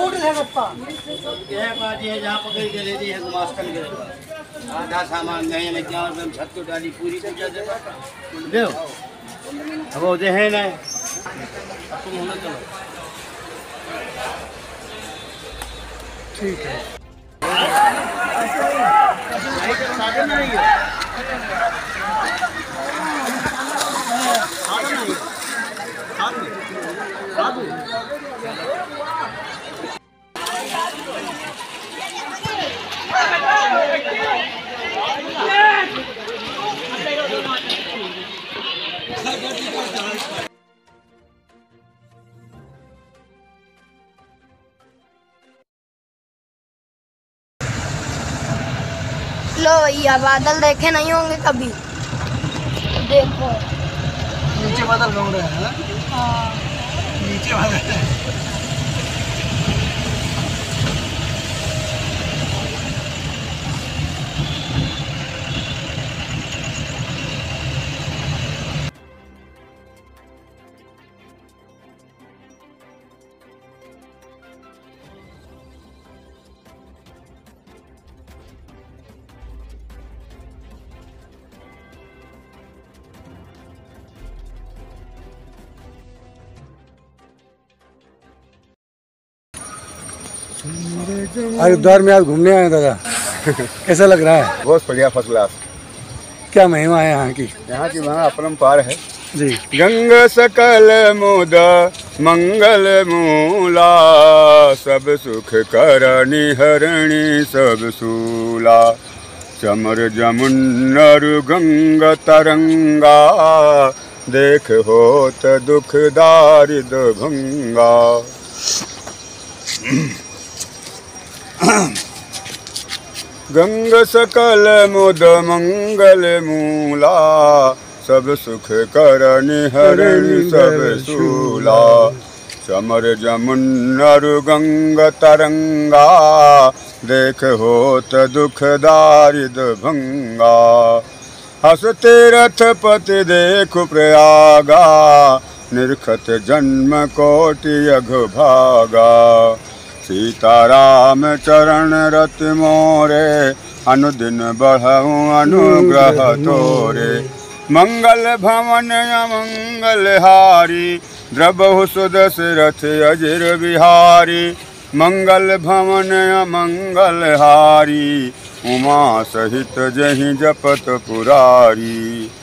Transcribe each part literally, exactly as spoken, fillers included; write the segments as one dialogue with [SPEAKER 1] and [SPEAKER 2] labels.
[SPEAKER 1] यह बात है जहाँ पकड़ के ले दी है गुमास्तन के आधा सामान नहीं में क्या और छत को डाली पूरी कर जा देगा दे अब वो दे है ना तुम होना चलो
[SPEAKER 2] ठीक है।
[SPEAKER 1] साधन नहीं है
[SPEAKER 3] लो भैया बादल देखे नहीं होंगे कभी, देखो
[SPEAKER 2] नीचे बादल घूम रहे हैं।
[SPEAKER 3] हाँ
[SPEAKER 2] नीचे बादल हरिद्वार में आज घूमने आए दादा कैसा लग रहा है?
[SPEAKER 4] बहुत बढ़िया, फर्स्ट क्लास।
[SPEAKER 2] क्या महिमा है यहाँ की?
[SPEAKER 4] यहाँ की वहाँ अपरंपार है
[SPEAKER 2] जी।
[SPEAKER 4] गंग सकल मुद मंगल मूला, सब सुख करणी हरणी सब सूला, चमर जमुन्नर गंग तरंगा, देख होत दुख दारिद भंगा। गंग सकल मुद मंगल मूला, सब सुख करनि हरनि सब सूला, चमर जमुन्नर गंग तरंगा, देख होत दुख दारिद भंगा। हसते रथ पति देखु प्रयागा, निरखत जन्म कोटि अघ भागा, सीताराम चरण रत मोरे, अनुदिन बढ़ऊ अनुग्रह तोरे। मंगल भवन अमंगल हारी, द्रबहु सुदशरथ अजिर बिहारी, मंगल भवन अमंगल हारी, उमा सहित जहि जपत पुरारी।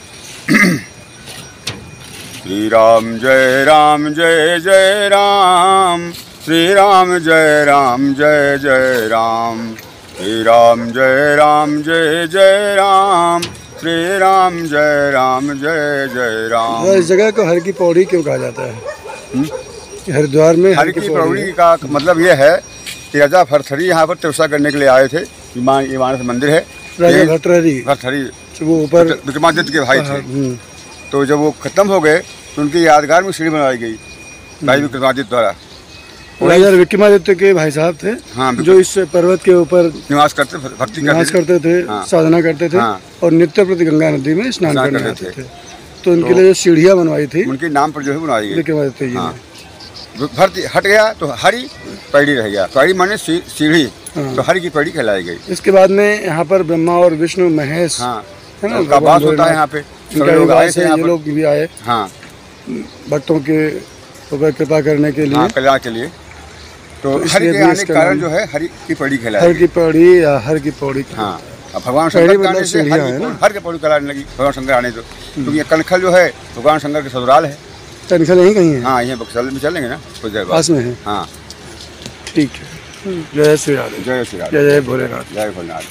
[SPEAKER 4] श्री राम जय राम जय जय राम, श्री राम जय राम जय जय राम, श्री राम जय राम जय जय राम, श्री राम जय राम जय जय राम।
[SPEAKER 2] इस जगह को हर की पौड़ी क्यों कहा जाता है? हरिद्वार में
[SPEAKER 4] हर की पौड़ी का मतलब यह है कि राजा भरथरी यहाँ पर तपस्या करने के लिए आए थे। ये मानस मंदिर है।
[SPEAKER 2] राजा भरथरी
[SPEAKER 4] भरथरी
[SPEAKER 2] वो ऊपर
[SPEAKER 4] विक्रमादित्य के भाई थे। तो जब वो खत्म हो गए तो उनकी यादगार में सीढ़ी बनवाई गई भाई विक्रमादित्य द्वारा।
[SPEAKER 2] राजा विक्रमादित्य के भाई साहब थे।
[SPEAKER 4] हाँ,
[SPEAKER 2] जो इस पर्वत के ऊपर निवास
[SPEAKER 4] करते भक्ति
[SPEAKER 2] निवास करते थे, हाँ, साधना करते थे, हाँ, और नित्य प्रति गंगा नदी में स्नान करने आते थे। तो उनके लिए जो सीढ़ियाँ बनवाई थी उनके नाम पर जो है बनवाई गई विक्रमादित्य जी ने। भरती हट गया तो हरि पैड़ी रह गया, पैड़ी माने सीढ़ी, तो हरि की पैड़ी कहलाई गई। इसके बाद में यहाँ पर ब्रह्मा और विष्णु महेश, हाँ, है ना, का वास होता है यहाँ पे। लोग आए थे, ये लोग भी आए, हाँ, भक्तों के ऊपर कृपा करने के लिए, कल्याण के लिए। तो हरि के आने के कारण जो है हरि की पौड़ी कहलाई, हर की पौड़ी या हर की पौड़ी। हाँ, अब भगवान शंकर के आने से हर की पौड़ी कहलाने लगी। भगवान शंकर आने तो क्योंकि कनखल जो है भगवान शंकर के ससुराल है। कनखल यहीं कहीं है? हाँ, यहीं बक्सर में चलेंगे ना कुछ देर बाद, पास में है। हाँ, ठीक है। जय श्री राम, जय श्री राम, जय जय भोलेनाथ, जय भोलेनाथ,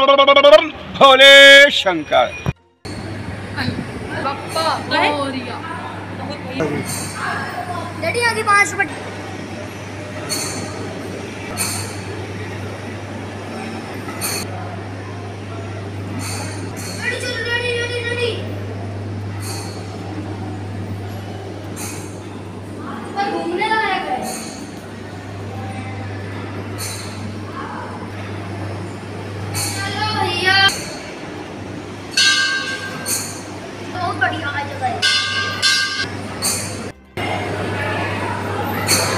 [SPEAKER 2] भोले शंकर।
[SPEAKER 3] डैडी आगे पाँच रुपए। घूमने लायक है। चलो भैया, बहुत बढ़िया जगह है।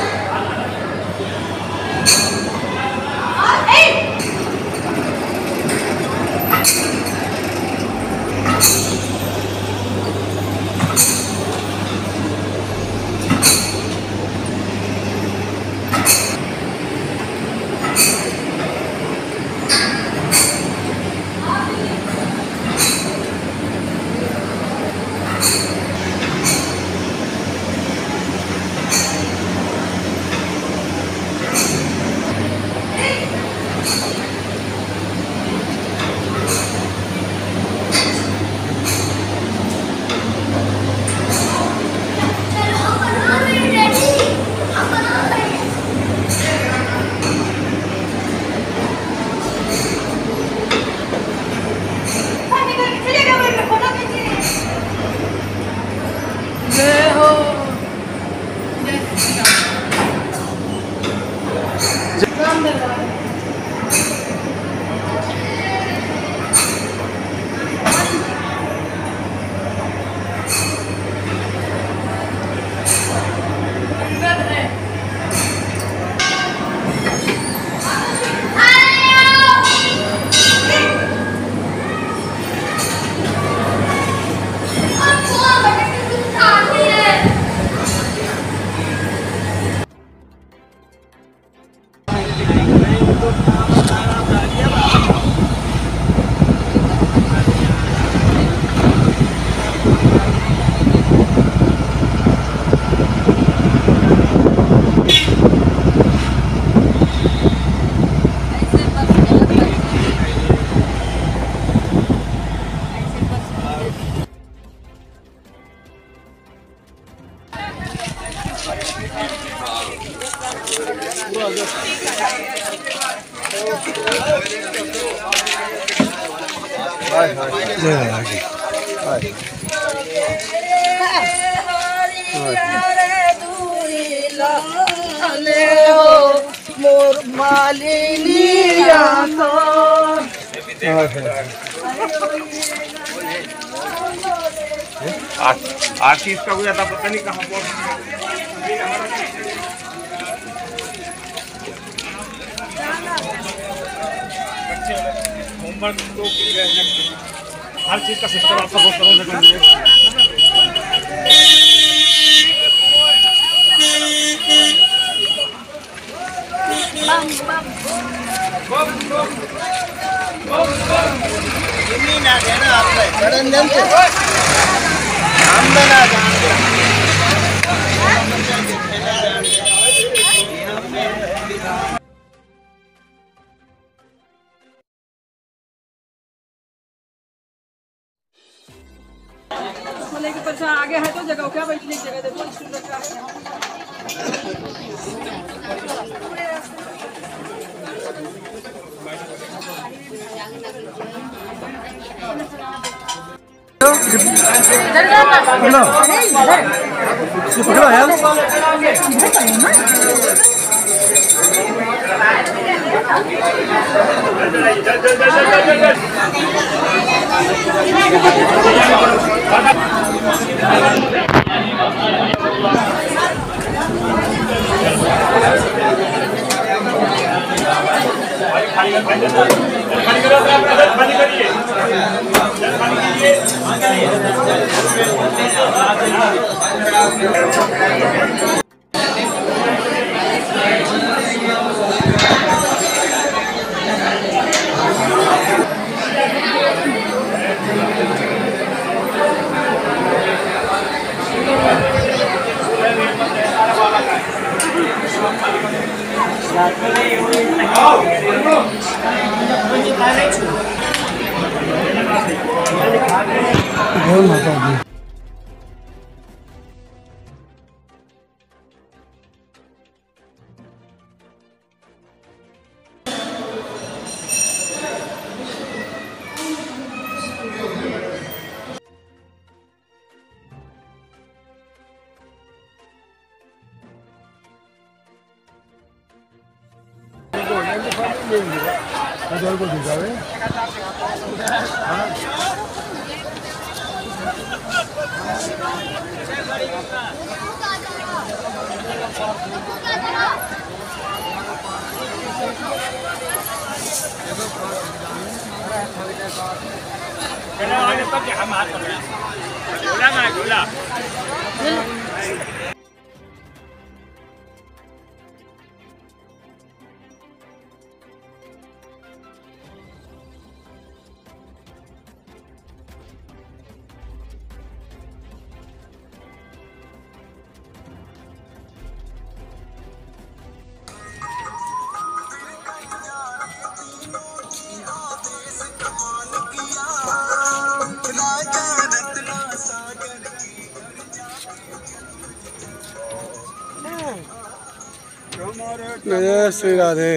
[SPEAKER 5] मोर मालिनिया तो
[SPEAKER 6] आशीष का हुआ था, पता नहीं कहाँ पहुंच होमवर्क तो हर चीज का सिस्टम आपका बहुत सरल से
[SPEAKER 1] ना देना आपका हम बना
[SPEAKER 5] के पीछे आगे है तो जगह क्या बैठने की जगह देखो स्टूल रखा है।
[SPEAKER 2] जय श्री राधे।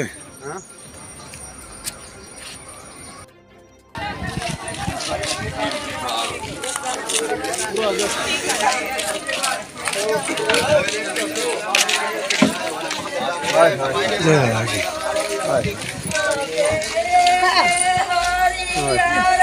[SPEAKER 2] जय राधे।